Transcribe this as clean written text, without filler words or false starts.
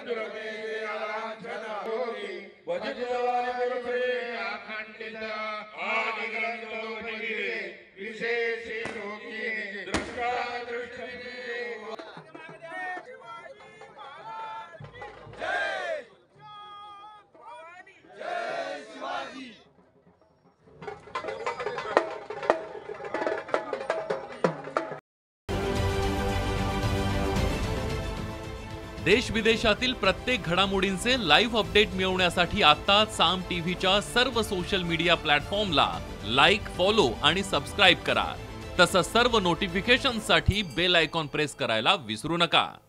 देश विदेशातील प्रत्येक घडामोडींचे लाईव्ह अपडेट मिळवण्यासाठी आता साम टीव्हीच्या सर्व सोशल मीडिया प्लॅटफॉर्मला लाईक, फॉलो आणि सबस्क्राईब करा। तसंच सर्व नोटिफिकेशनसाठी बेल आयकॉन प्रेस करायला विसरू नका।